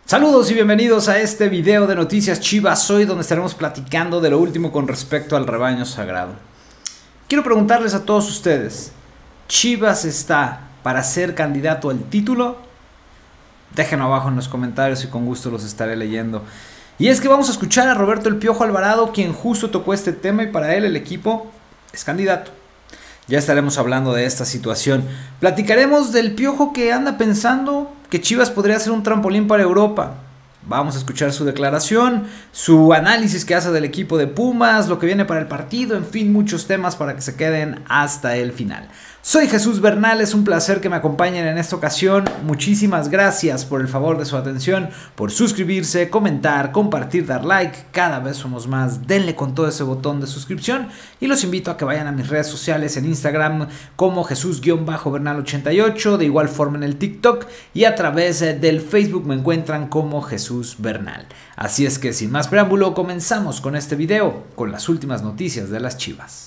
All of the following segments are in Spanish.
Saludos y bienvenidos a este video de Noticias Chivas, hoy donde estaremos platicando de lo último con respecto al rebaño sagrado. Quiero preguntarles a todos ustedes, ¿Chivas está para ser candidato al título? Déjenlo abajo en los comentarios y con gusto los estaré leyendo. Y es que vamos a escuchar a Roberto El Piojo Alvarado, quien justo tocó este tema y para él el equipo es candidato. Ya estaremos hablando de esta situación. Platicaremos del Piojo que anda pensando que Chivas podría ser un trampolín para Europa. Vamos a escuchar su declaración, su análisis que hace del equipo de Pumas, lo que viene para el partido, en fin, muchos temas para que se queden hasta el final. Soy Jesús Bernal, es un placer que me acompañen en esta ocasión. Muchísimas gracias por el favor de su atención, por suscribirse, comentar, compartir, dar like. Cada vez somos más, denle con todo ese botón de suscripción y los invito a que vayan a mis redes sociales en Instagram como Jesús-Bernal88, de igual forma en el TikTok y a través del Facebook me encuentran como Jesús Bernal. Así es que sin más preámbulo comenzamos con este video, con las últimas noticias de las Chivas.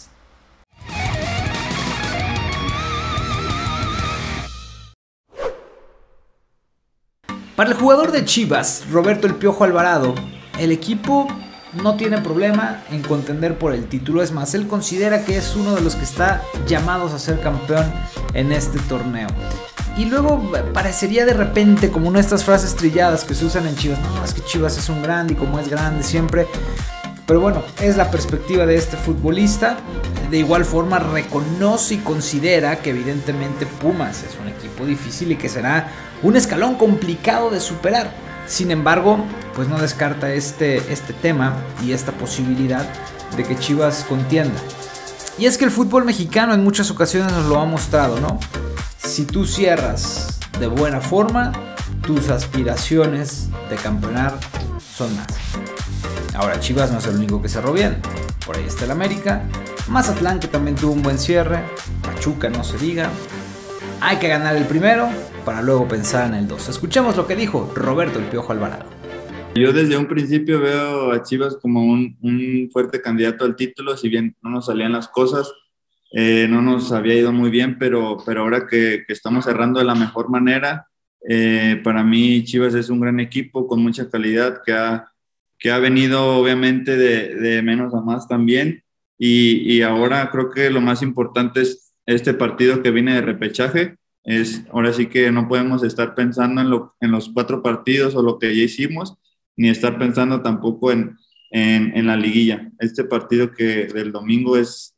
Para el jugador de Chivas, Roberto El Piojo Alvarado, el equipo no tiene problema en contender por el título. Es más, él considera que es uno de los que está llamados a ser campeón en este torneo. Y luego parecería de repente como una de estas frases trilladas que se usan en Chivas. No, es que Chivas es un grande y como es grande siempre. Pero bueno, es la perspectiva de este futbolista. De igual forma reconoce y considera que evidentemente Pumas es un equipo difícil y que será un escalón complicado de superar. Sin embargo, pues no descarta este tema y esta posibilidad de que Chivas contienda. Y es que el fútbol mexicano en muchas ocasiones nos lo ha mostrado, ¿no? Si tú cierras de buena forma, tus aspiraciones de campeonar son más. Ahora, Chivas no es el único que cerró bien. Por ahí está el América, Mazatlán, que también tuvo un buen cierre, Pachuca, no se diga. Hay que ganar el primero para luego pensar en el 2. Escuchemos lo que dijo Roberto El Piojo Alvarado. Yo desde un principio veo a Chivas como un fuerte candidato al título, si bien no nos salían las cosas, no nos había ido muy bien, pero ahora que estamos cerrando de la mejor manera, para mí Chivas es un gran equipo con mucha calidad que ha venido obviamente de menos a más también, y ahora creo que lo más importante es este partido que viene de repechaje. Ahora sí que no podemos estar pensando en los 4 partidos o lo que ya hicimos, ni estar pensando tampoco en la liguilla. Este partido del domingo es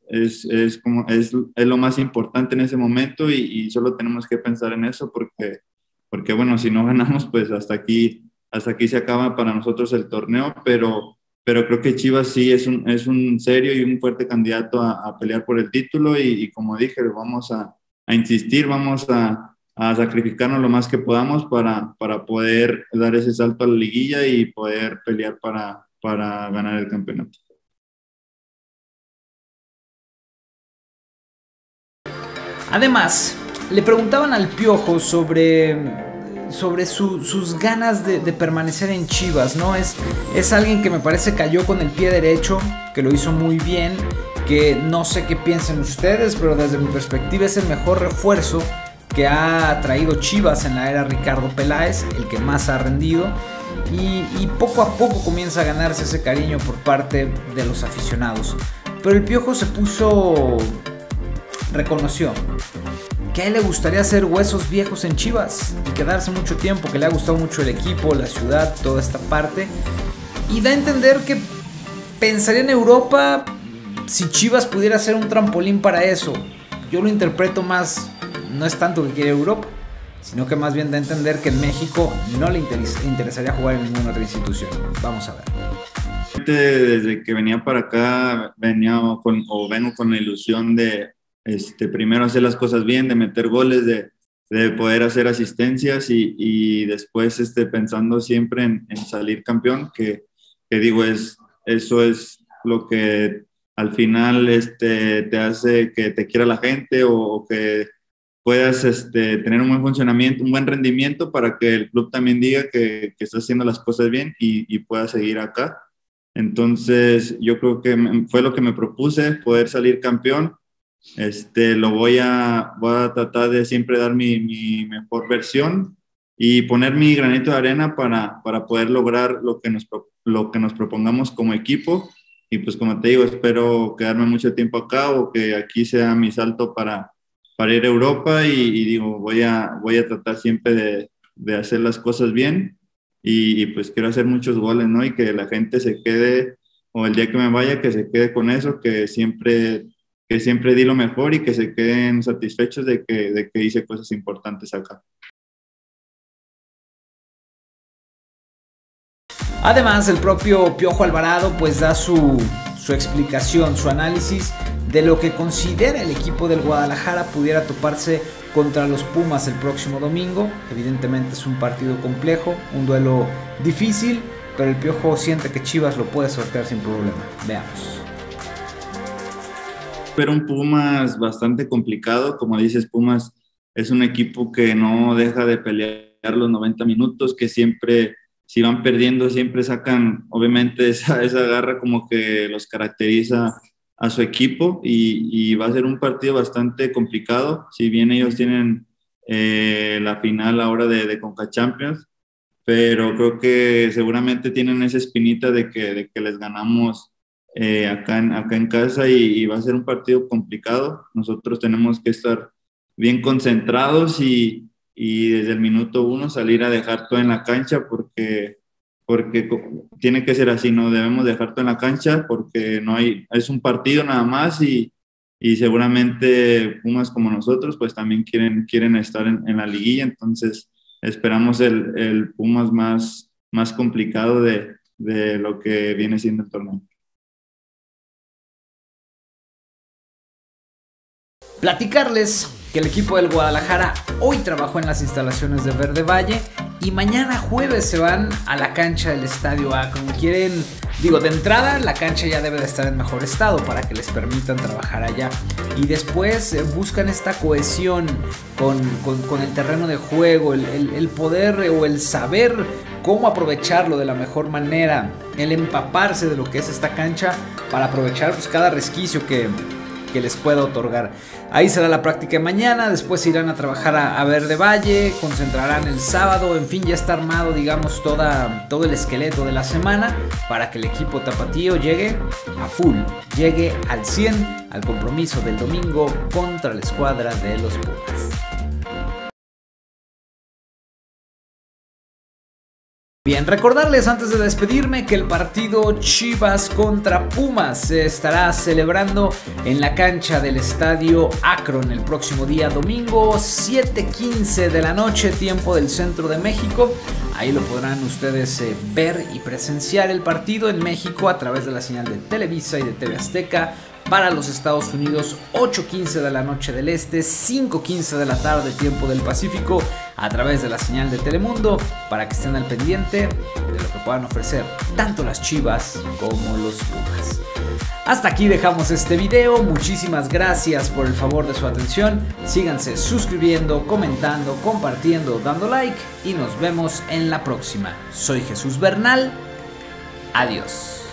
lo más importante en ese momento y solo tenemos que pensar en eso porque bueno, si no ganamos, pues hasta aquí se acaba para nosotros el torneo, pero creo que Chivas sí es un serio y un fuerte candidato a pelear por el título y como dije, vamos a insistir, vamos a sacrificarnos lo más que podamos para poder dar ese salto a la liguilla y poder pelear para ganar el campeonato. Además, le preguntaban al Piojo sobre sus ganas de permanecer en Chivas, ¿no? Es alguien que me parece cayó con el pie derecho, que lo hizo muy bien, que no sé qué piensen ustedes, pero desde mi perspectiva es el mejor refuerzo que ha traído Chivas en la era Ricardo Peláez, el que más ha rendido, y poco a poco comienza a ganarse ese cariño por parte de los aficionados. Pero el Piojo reconoció que a él le gustaría hacer huesos viejos en Chivas y quedarse mucho tiempo, que le ha gustado mucho el equipo, la ciudad, toda esta parte, y da a entender que pensaría en Europa si Chivas pudiera ser un trampolín para eso. Yo lo interpreto más, no es tanto que quiere Europa, sino que más bien da a entender que en México no le interesaría jugar en ninguna otra institución. Vamos a ver. Desde que venía para acá, vengo con la ilusión de primero hacer las cosas bien, de meter goles, de poder hacer asistencias y después pensando siempre en salir campeón, que digo, eso es lo que al final te hace que te quiera la gente o que puedas tener un buen funcionamiento, un buen rendimiento para que el club también diga que estás haciendo las cosas bien y puedas seguir acá. Entonces, yo creo que fue lo que me propuse, poder salir campeón. Voy a tratar de siempre dar mi mejor versión y poner mi granito de arena para poder lograr lo que nos propongamos como equipo. Y pues como te digo, espero quedarme mucho tiempo acá o que aquí sea mi salto para ir a Europa y digo, voy a tratar siempre de hacer las cosas bien y pues quiero hacer muchos goles, ¿no? Y que la gente se quede, o el día que me vaya, que se quede con eso, que siempre di lo mejor y que se queden satisfechos de que hice cosas importantes acá. Además, el propio Piojo Alvarado pues da su explicación, su análisis de lo que considera el equipo del Guadalajara pudiera toparse contra los Pumas el próximo domingo. Evidentemente es un partido complejo, un duelo difícil, pero el Piojo siente que Chivas lo puede sortear sin problema. Veamos. Pero un Pumas bastante complicado, como dices, Pumas es un equipo que no deja de pelear los 90 minutos, que siempre, si van perdiendo, siempre sacan, obviamente, esa garra como que los caracteriza a su equipo y va a ser un partido bastante complicado, si bien ellos tienen la final ahora de Conca Champions, pero creo que seguramente tienen esa espinita de que les ganamos acá en casa y va a ser un partido complicado. Nosotros tenemos que estar bien concentrados y desde el minuto 1 salir a dejar todo en la cancha porque tiene que ser así, no debemos dejar todo en la cancha porque es un partido nada más y seguramente Pumas como nosotros pues también quieren estar en la liguilla, entonces esperamos el Pumas más complicado de lo que viene siendo el torneo. Platicarles que el equipo del Guadalajara hoy trabajó en las instalaciones de Verde Valle y mañana jueves se van a la cancha del Estadio Akron. De entrada la cancha ya debe de estar en mejor estado para que les permitan trabajar allá y después buscan esta cohesión con el terreno de juego, el poder o el saber cómo aprovecharlo de la mejor manera, el empaparse de lo que es esta cancha para aprovechar pues, cada resquicio que les pueda otorgar. Ahí será la práctica de mañana, después irán a trabajar a Verde Valle, concentrarán el sábado, en fin, ya está armado, digamos, todo el esqueleto de la semana para que el equipo tapatío llegue a full, llegue al 100 al compromiso del domingo contra la escuadra de los Pumas. Bien, recordarles antes de despedirme que el partido Chivas contra Pumas se estará celebrando en la cancha del Estadio Akron el próximo día domingo 7:15 de la noche, tiempo del centro de México. Ahí lo podrán ustedes ver y presenciar el partido en México a través de la señal de Televisa y de TV Azteca. Para los Estados Unidos, 8:15 de la noche del este, 5:15 de la tarde, tiempo del Pacífico, a través de la señal de Telemundo, para que estén al pendiente de lo que puedan ofrecer tanto las Chivas como los Pumas. Hasta aquí dejamos este video, muchísimas gracias por el favor de su atención, síganse suscribiendo, comentando, compartiendo, dando like y nos vemos en la próxima. Soy Jesús Bernal, adiós.